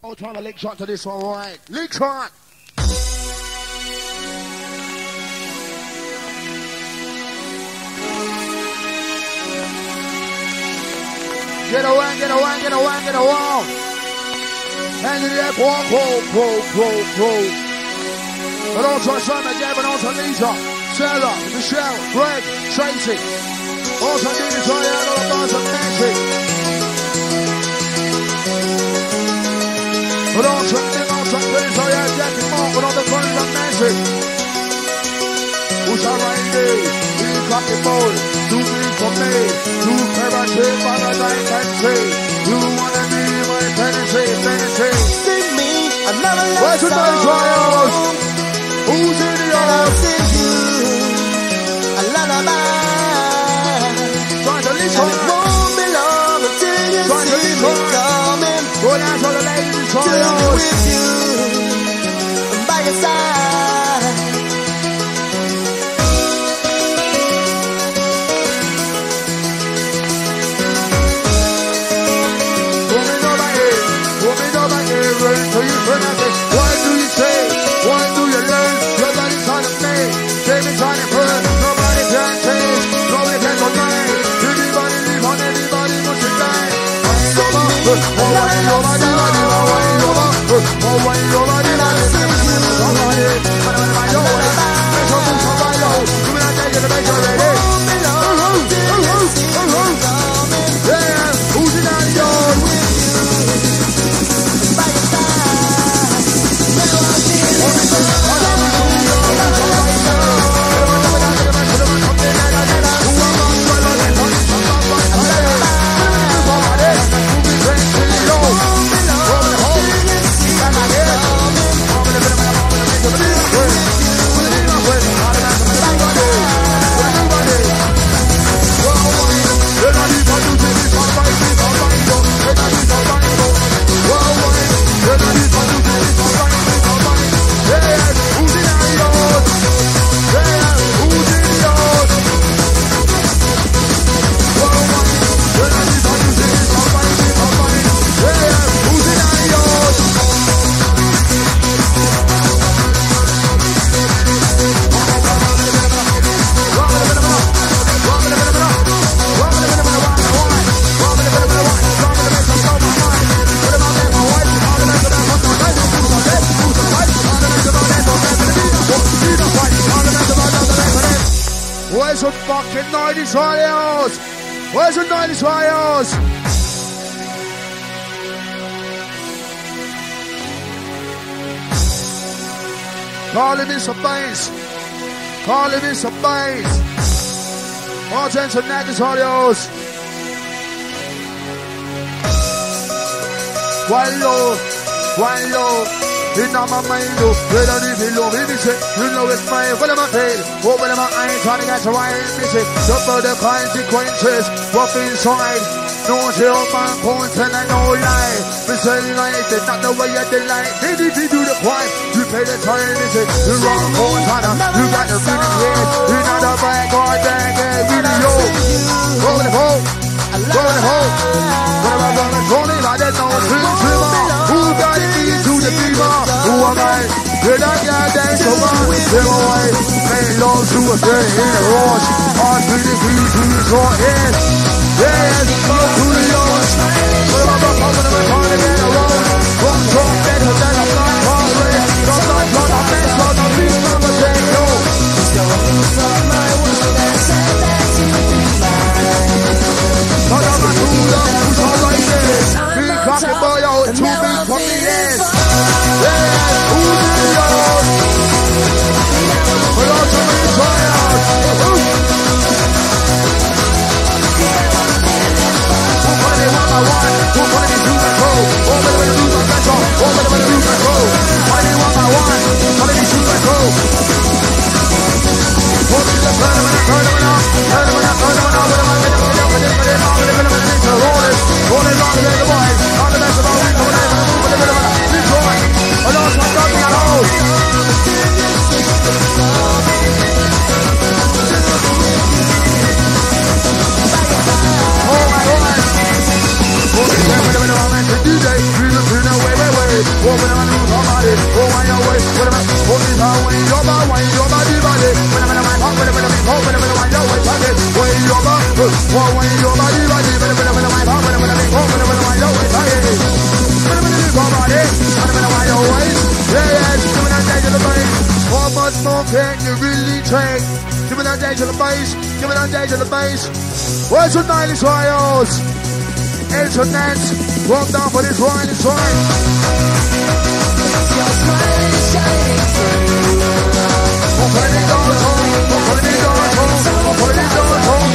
I'll try to lick shot to this one, right? Lick shot! Get away, get away, get away, get away! Hands in the air, pro. But also Simon, Gavin, also Lisa, Sarah, Michelle, Greg, Tracy. Also Dina, Diana, also Nancy. But also Nick, also Chris, Jackie, Mark, but on the front of Nancy. Who's our lady? Three cocky boy, 2 things for me. 2 paradise, paradise, fancy. You wanna be my fantasy. Sing me another love where's the song. trials? Who's in the I'll yard? sing you a lullaby. Trying to listen. And it won't be long until you Trying to see me listen. coming. Go down to the ladies' To be trials. with you by your side. Woman over here, run to you turn and say, why do you say? Why do you learn? Your body's trying to play. Jamie's trying to burn. Nobody can change. Nobody can deny. Everybody live on, everybody must die. Where's the fucking 90s trials? Where's the 90s trials? Call him in some bass. Call him in some bass. Attention, 90s trials. One low. In my mind, we don't even know me, you know it's mine. What am I paid? Open my eyes, trying to get to why I'm missing. Suffer the consequences, what's inside. No chill, man, points and I know lie. Visualize it, not the way you delight. Maybe if you do the crime, you pay the time, is it? The wrong point, you got the feeling here. You're not a bad guy, dang, video. Go in the hole. Go in the hole. What am I running? Tony, I didn't know. Who got it? The fever, who am I? Did I get that so much? Them away, made love to a friend in the rush. Heart beating to the short head. Yes, go to the yards. What about the pump of the car to get a road? One drop better than a black car race. Don't like what I meant, so the beast never say no. So my world and said that you be mine. Not on my cooler, who's all like this? Big cocky boy, oh, too big for me, yes. Who's in the yard? We're on to the trials. Open up and move your body. Oh, wind your waist. Put them up. Hold it down. Wind your body, body. When I'm in a mind, wind your waist. Pocket. Wind your body. Oh, wind your body, body. When I'm in a mind, wind your waist. Pocket. When I'm in your body. When I'm in a wind your waist. Yeah. Give me that day to the base. How much more can you really take? Give me that day to the base. Give me that day to the base. Where's the Nile Trials? Internet. Walk down for this ride, it's right. Your smile is shining through. Open the doors home. Open the doors home. Open the doors home.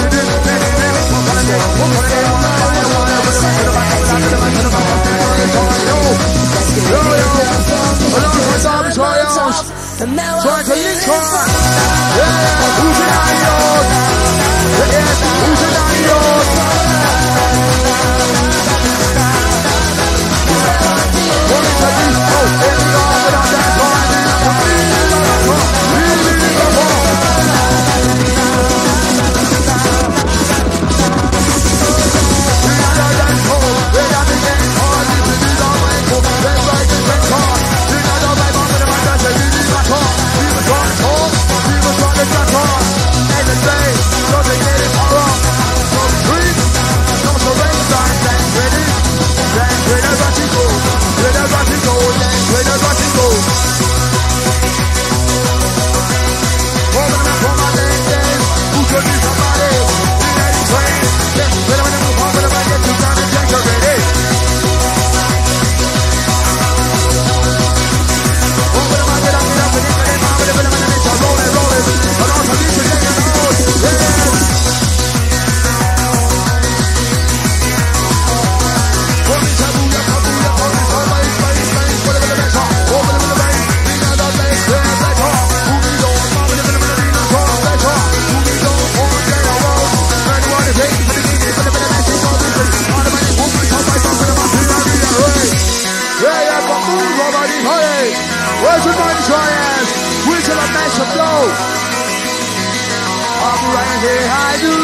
And now I'm feeling fine. Yeah, who's it on yours? Yes, who's it on yours? What is that? Oh, there we go. Without that time, where's the money trials? We shall have nice to blow. I'm right here, I do,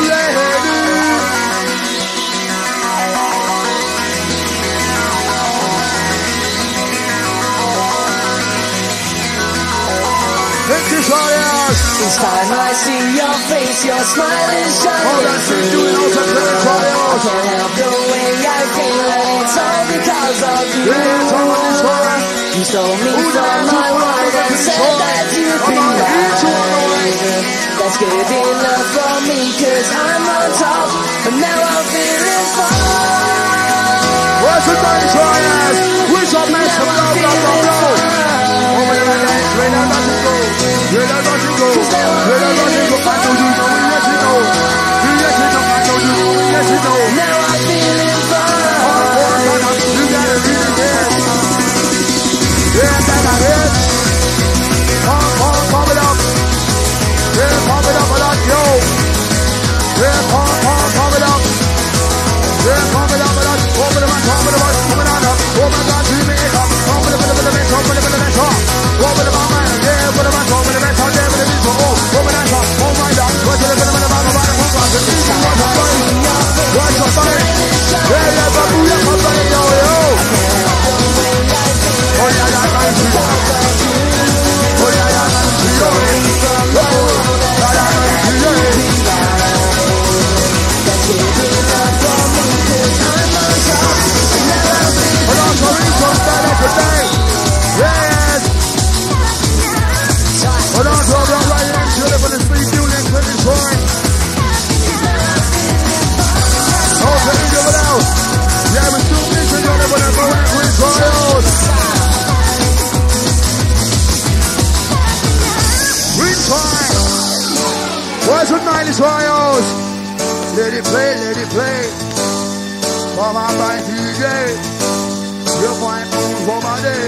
each time I see your face, your smile is shining through. I can't help the way I feel, and it's all because of you. You stole me from my world and said that you'd be mine. That's good enough for me, 'cause I'm on top, and now I'm feeling fine. Where's the nice trials? Where's the mess of love? Now I'm feeling fine. You gotta read again. Yeah, back ahead. Pump it up. Yeah, pump it up a lot, yo. Yeah, pump it up. Yeah, pump it up a lot. Pump it up, pump it up, pump it up. Oh my God, you make it up. Pump it up, pump it up, pump it up, pump it up. Pump it up, man. Yeah, put it up, pump it up, pump it up, pump it up. Oh, pump it up, oh my God. What's it up, pump it up, pump it up, pump it up. What's the fight? Yeah, yeah, babu, yeah, pump it up, yo, yo. Oh yeah, yeah, nice. Oh yeah, yeah, nice. Oh yeah, yeah, yes. Hold on, hold on, right in, chill it for the speed, you link with this point. Oh, let me give it out. Yeah, we're still missing on it, but I'm going to win trials. Win time. Where's the 90 trials? Let it play, let it play. Come on by DJ. You find move for my day.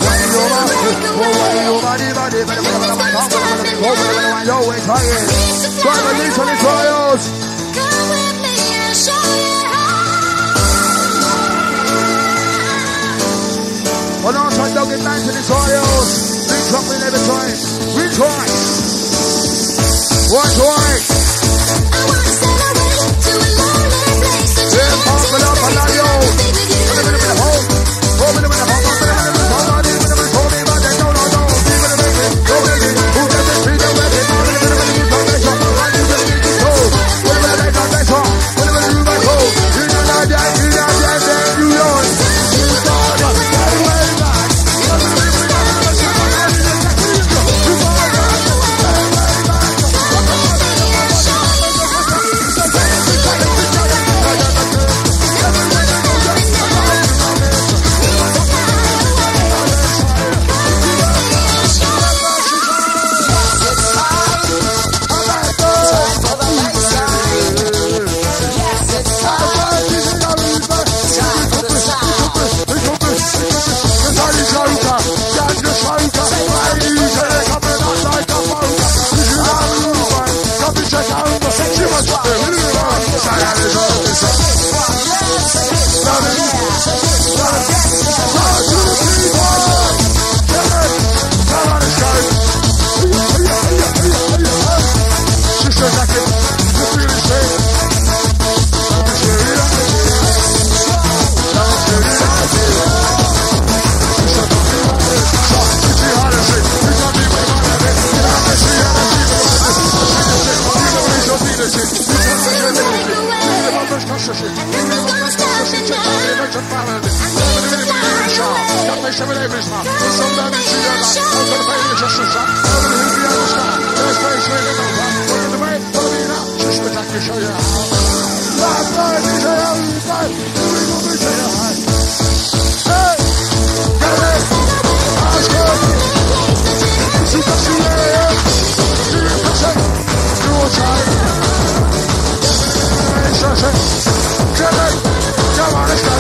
Yo, it's high. Try to listen to trials. Come with me and show you how. Hold on, try to get back to the trials. Big something every time. We try. What's right? I wanna celebrate to a lonely place. Yeah, pump it up, I love you. Open it up in the hole. Open it up in the hole. Show you how. Last night, DJ L, hey, get it. Let's go. See the CIA. Do your percent. Do your time. Get it. Come on, let's go.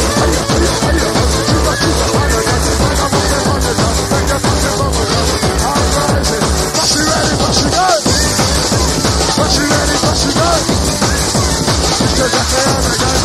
Push you ready, push you go. Push you ready, push you go. Just a second again.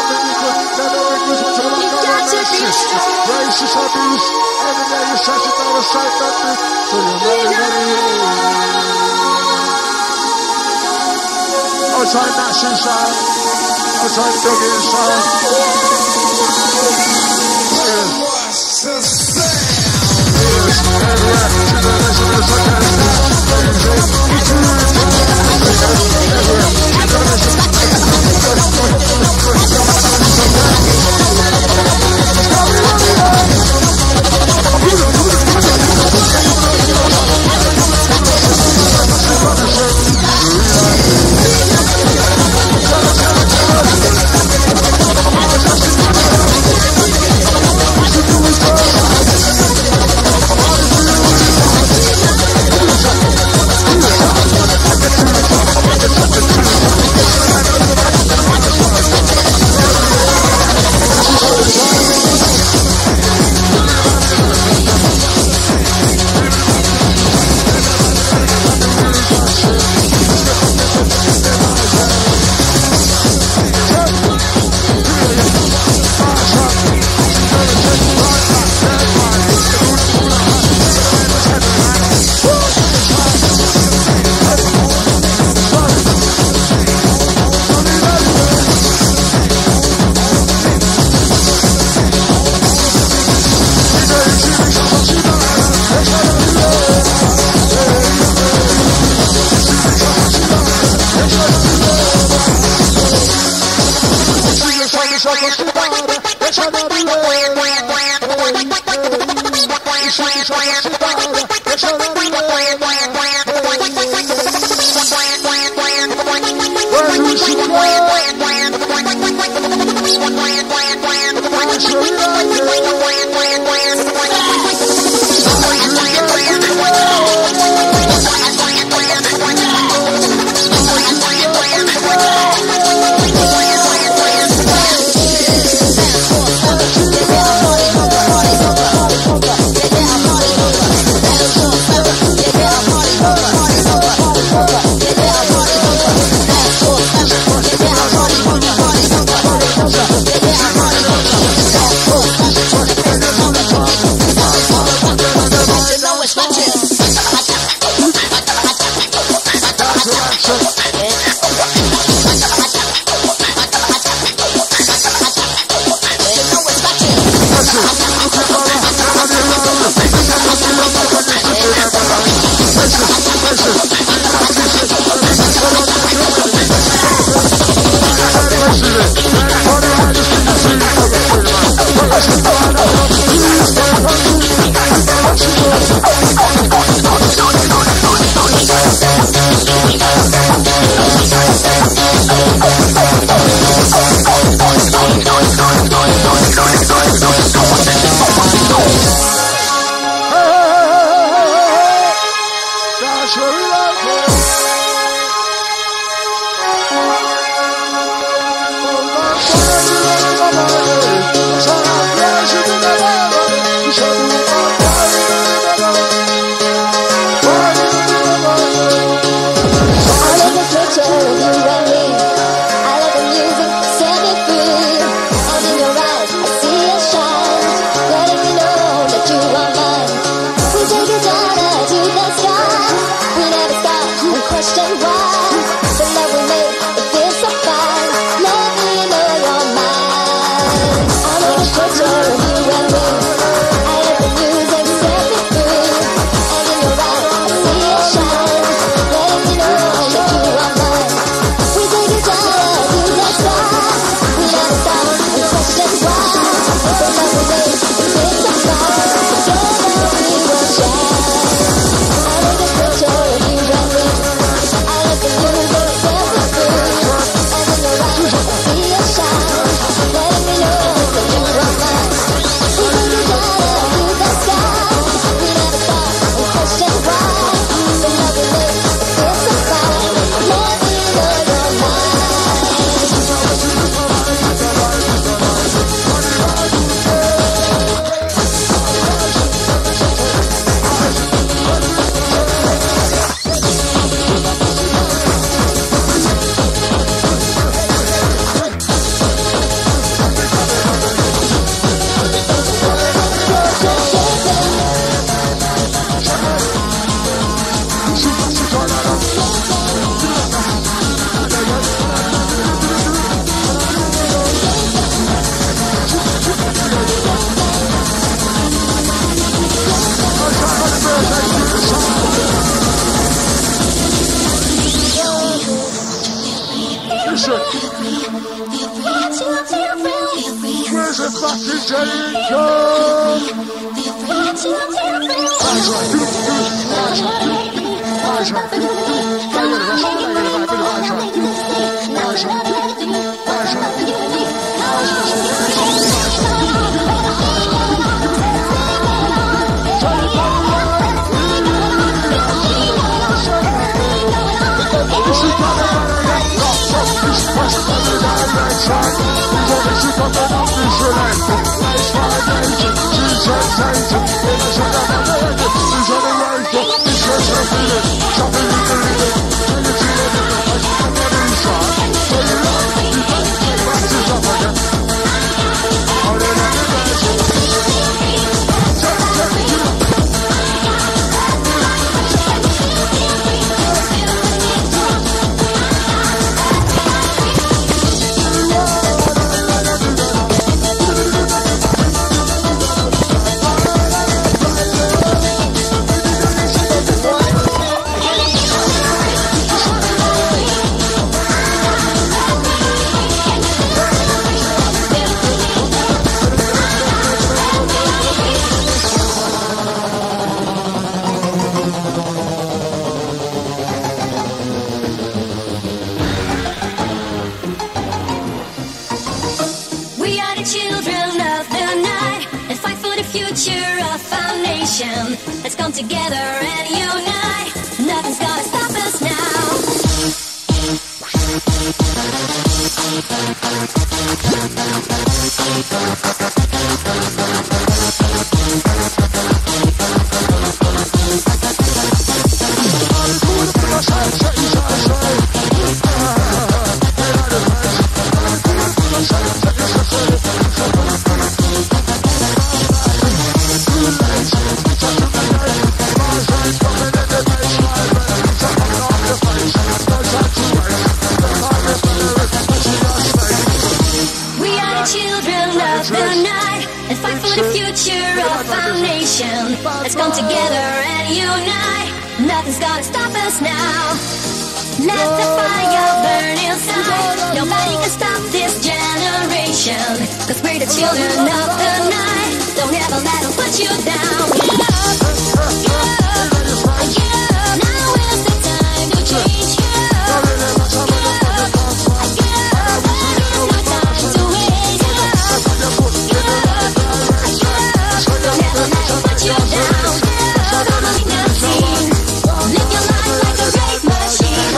Racist abuse, every day you shut it down. never sight nothing till you outside Nash's side, outside Dougie's side. Down to the sky, Let's come together and unite. Nothing's gonna stop us now. Let's come together and unite. Nothing's gonna stop us now. Let the fire burn inside. Nobody can stop this generation. Cause we're the children of the night. Don't ever let them put you down. Get up, get up, get up. Now is the time to change. Get up, get up, get up. There's no time to waste. Get up, get up, get up. Don't ever let them put you down. Live your life like a great machine.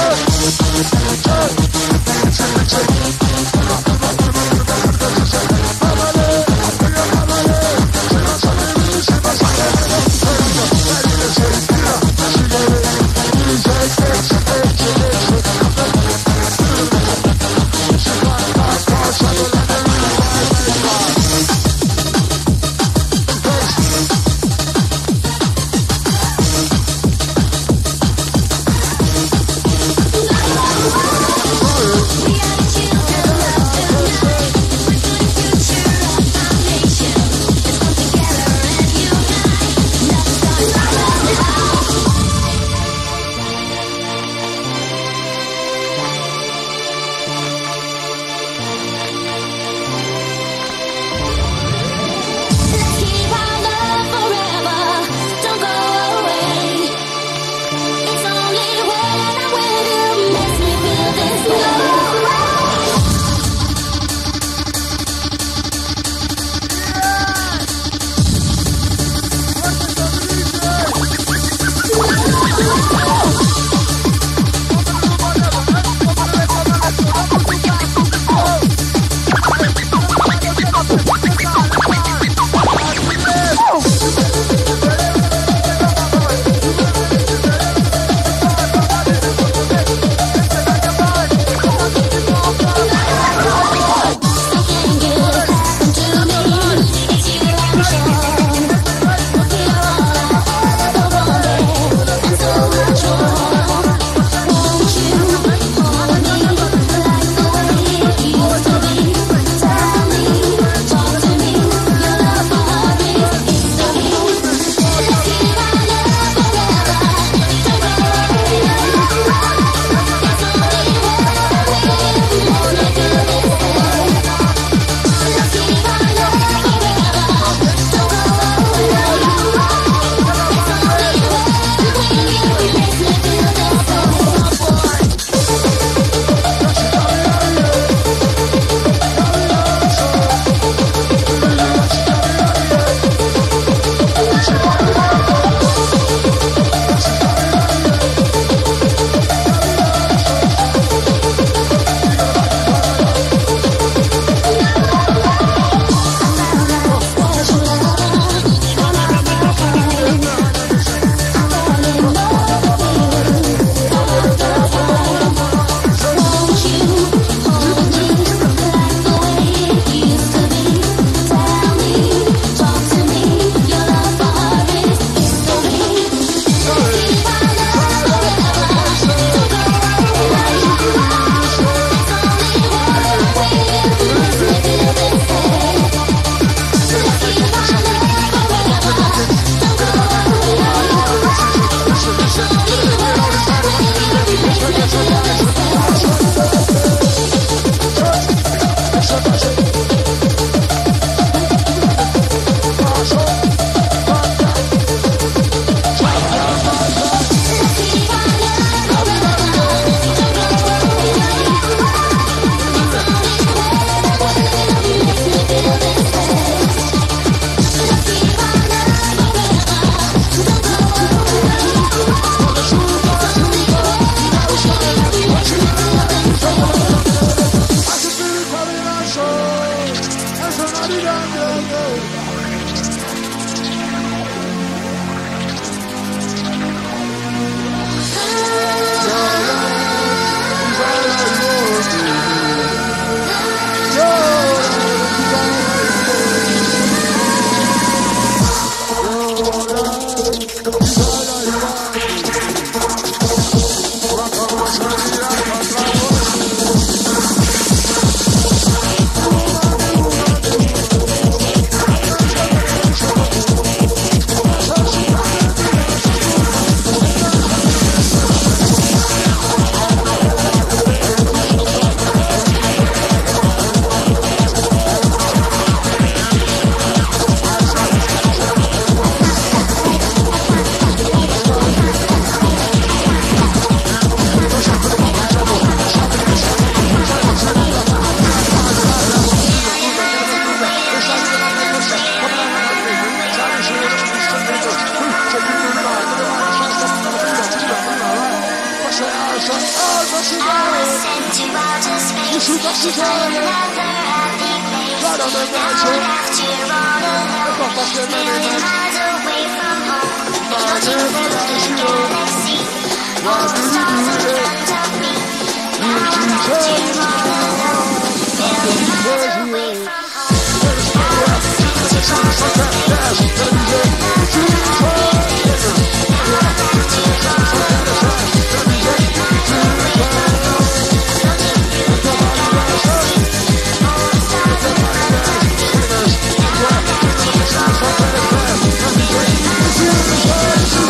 was sent to outer space to find another happy place. Now I'm left here all alone, million miles away from home. Floating through the galaxy, all the stars in front of me. Now I'm left here all alone, million miles away from home. I was sent to outer space to find another happy place. Now I'm left here all alone, million miles away from home. Floating through the galaxy, all the stars in front of me. Now I'm left here all alone, million miles away from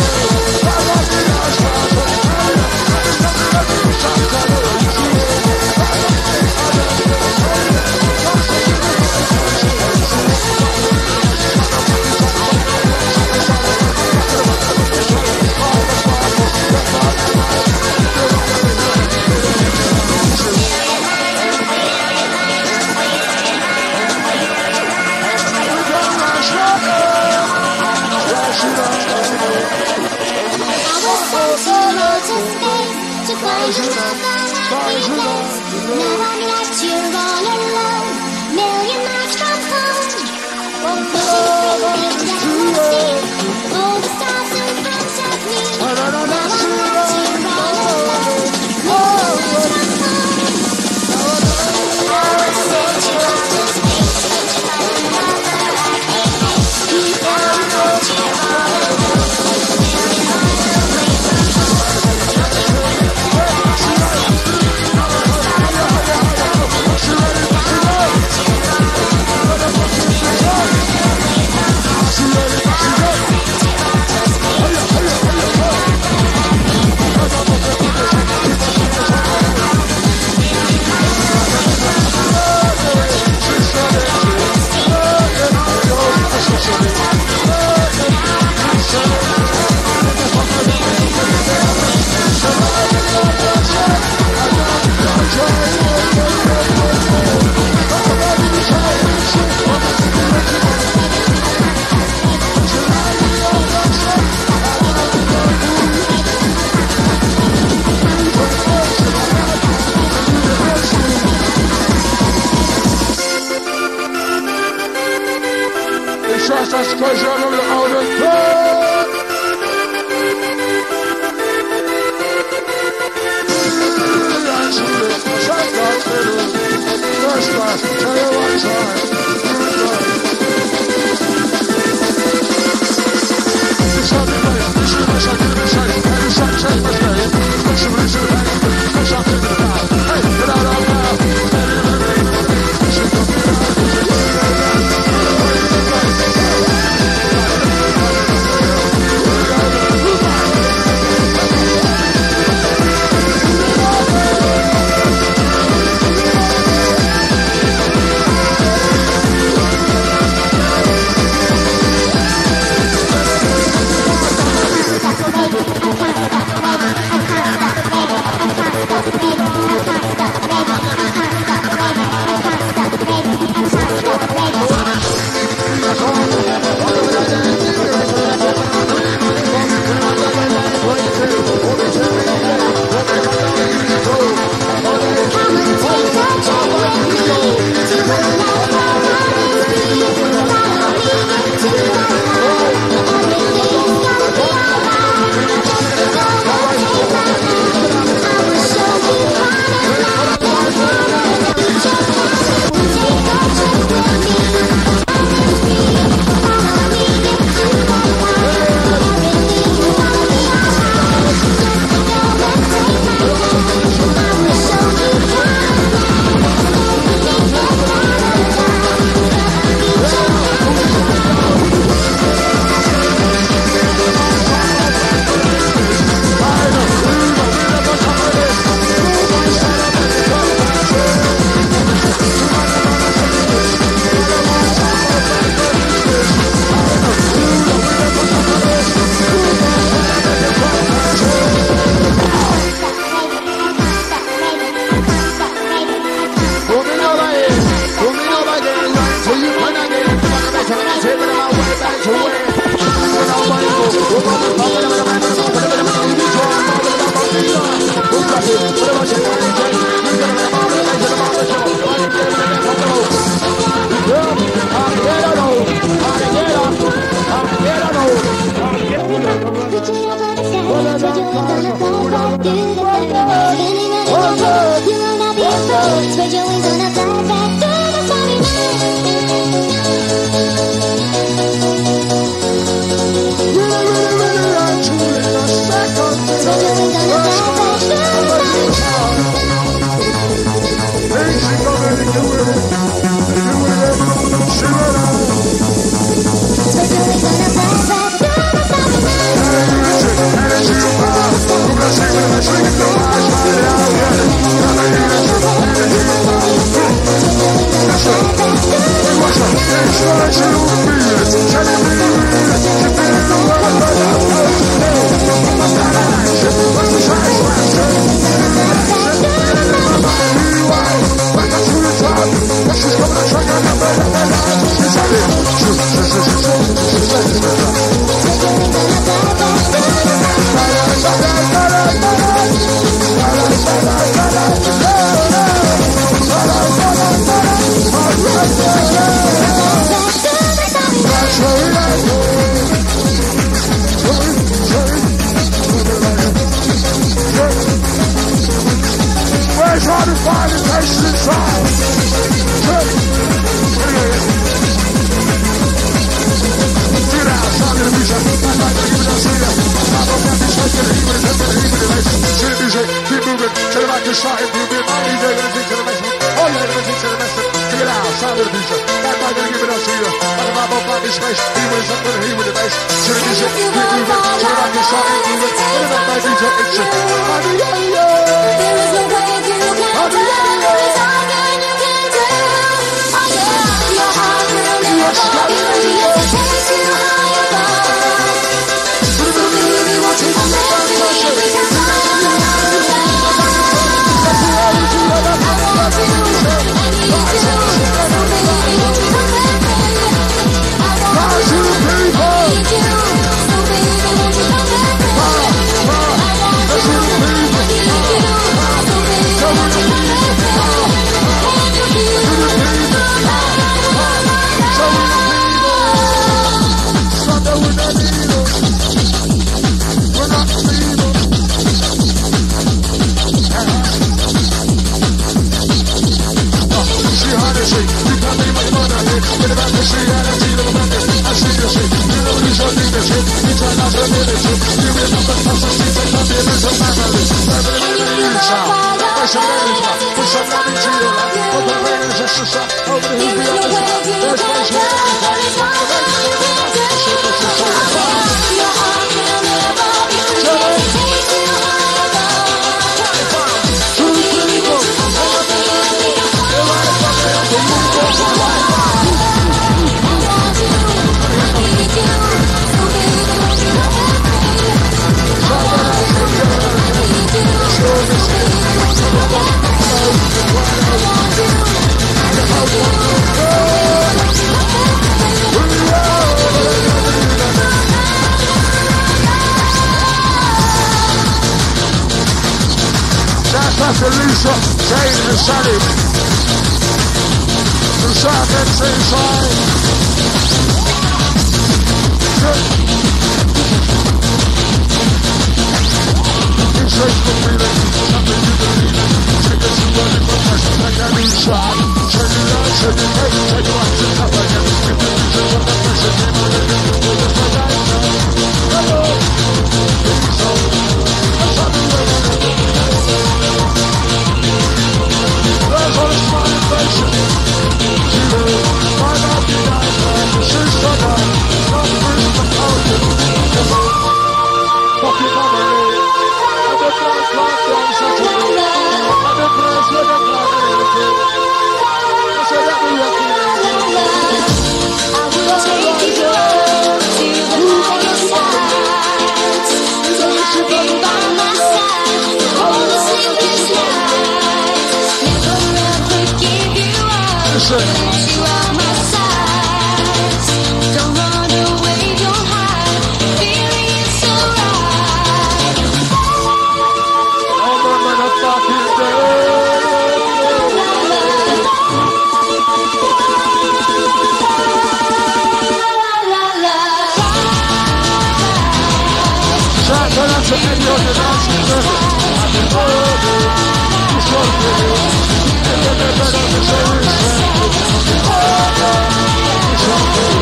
to any of the dancing girls. Happy birthday, it's your day. And then the better to say happy birthday, it's your day.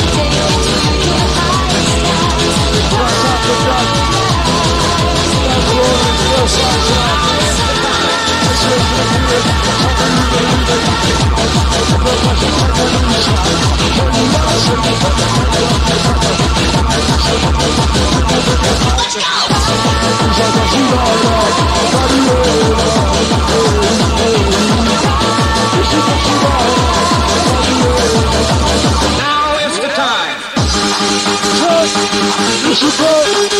What's up with that? That's rolling your sunshine. It's your Now is the time. You should go.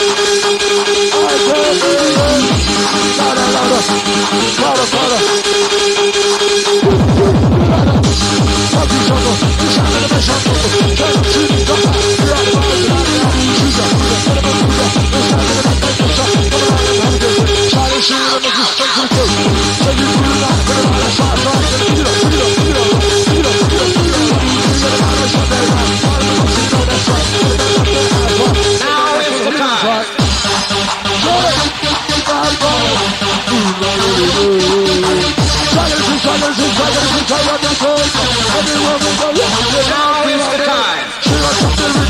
Now is the time.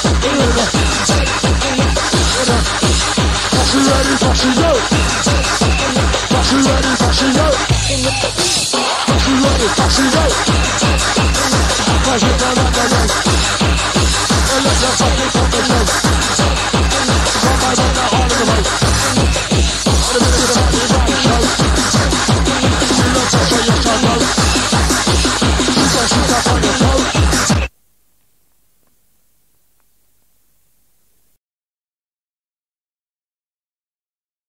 Ready,